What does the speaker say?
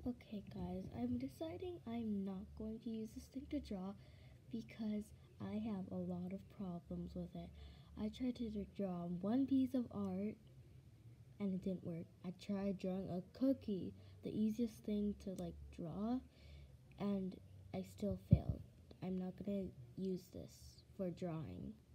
Okay guys, I'm deciding I'm not going to use this thing to draw because I have a lot of problems with it. I tried to draw one piece of art and it didn't work. I tried drawing a cookie, the easiest thing to draw, and I still failed. I'm not gonna use this for drawing.